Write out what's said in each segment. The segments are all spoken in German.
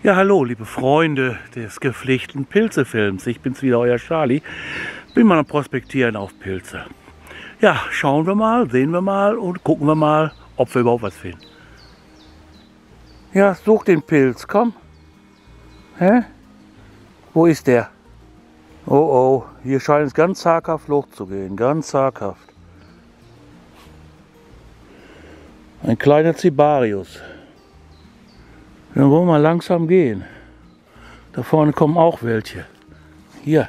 Ja, hallo, liebe Freunde des gepflegten Pilzefilms. Ich bin's wieder, euer Charlie. Bin mal am Prospektieren auf Pilze. Ja, schauen wir mal, sehen wir mal und gucken wir mal, ob wir überhaupt was finden. Ja, such den Pilz, komm. Hä? Wo ist der? Oh, oh, hier scheint es ganz zaghaft hochzugehen, ganz zaghaft. Ein kleiner Cibarius. Dann wollen wir mal langsam gehen. Da vorne kommen auch welche. Hier.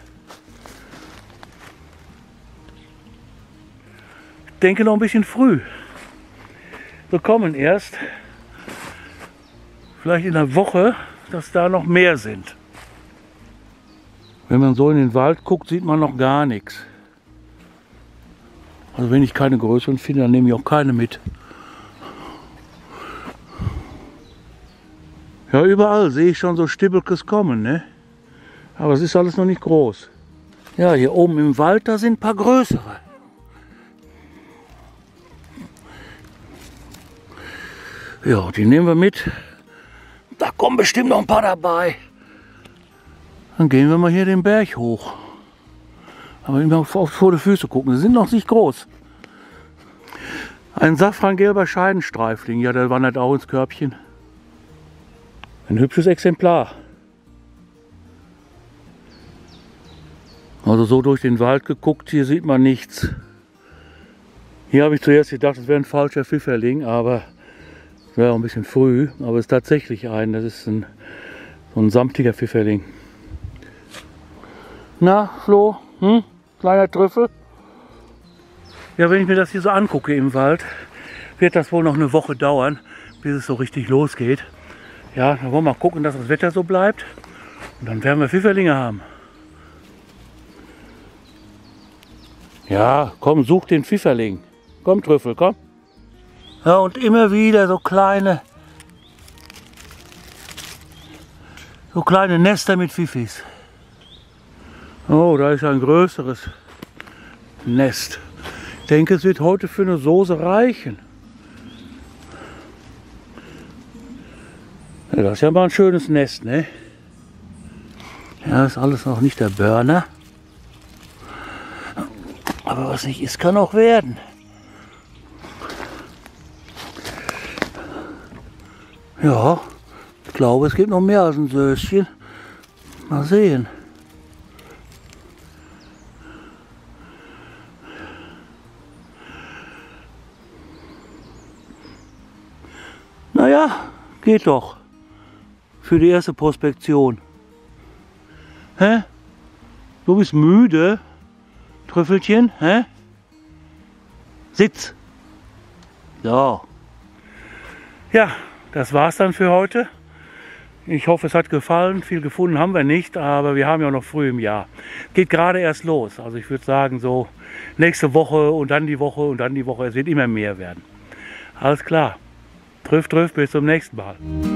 Ich denke noch ein bisschen früh. Wir kommen erst vielleicht in einer Woche, dass da noch mehr sind. Wenn man so in den Wald guckt, sieht man noch gar nichts. Also wenn ich keine größeren finde, dann nehme ich auch keine mit. Ja, überall sehe ich schon so Stibbelkes kommen, ne? Aber es ist alles noch nicht groß. Ja, hier oben im Wald, da sind ein paar größere. Ja, die nehmen wir mit. Da kommen bestimmt noch ein paar dabei. Dann gehen wir mal hier den Berg hoch. Aber immer vor die Füße gucken, sie sind noch nicht groß. Ein safrangelber Scheidenstreifling, ja, der wandert auch ins Körbchen. Ein hübsches Exemplar. Also so durch den Wald geguckt, hier sieht man nichts. Hier habe ich zuerst gedacht, das wäre ein falscher Pfifferling, aber es wäre auch ein bisschen früh. Aber es ist tatsächlich ein, das ist so ein samtiger Pfifferling. Na, Flo, kleiner Trüffel? Ja, wenn ich mir das hier so angucke im Wald, wird das wohl noch eine Woche dauern, bis es so richtig losgeht. Ja, dann wollen wir mal gucken, dass das Wetter so bleibt. Und dann werden wir Pfifferlinge haben. Ja, komm, such den Pfifferling. Komm, Trüffel, komm. Ja, und immer wieder so kleine Nester mit Pfiffis. Oh, da ist ein größeres Nest. Ich denke, es wird heute für eine Soße reichen. Ja, das ist ja mal ein schönes Nest, ne? Ja, das ist alles noch nicht der Burner. Aber was nicht ist, kann auch werden. Ja, ich glaube, es gibt noch mehr als ein Söschen. Mal sehen. Naja, geht doch. Für die erste Prospektion. Hä? Du bist müde, Trüffelchen, hä? Sitz. So. Ja, das war's dann für heute. Ich hoffe, es hat gefallen. Viel gefunden haben wir nicht, aber wir haben ja noch früh im Jahr. Geht gerade erst los. Also ich würde sagen, so nächste Woche und dann die Woche und dann die Woche. Es wird immer mehr werden. Alles klar. Trüff, bis zum nächsten Mal.